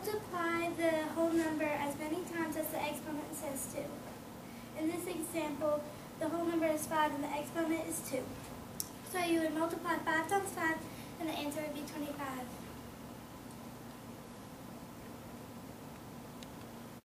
multiply the whole number as many times as the exponent says 2. In this example, the whole number is 5 and the exponent is 2. So you would multiply 5 times 5 and the answer would be 25.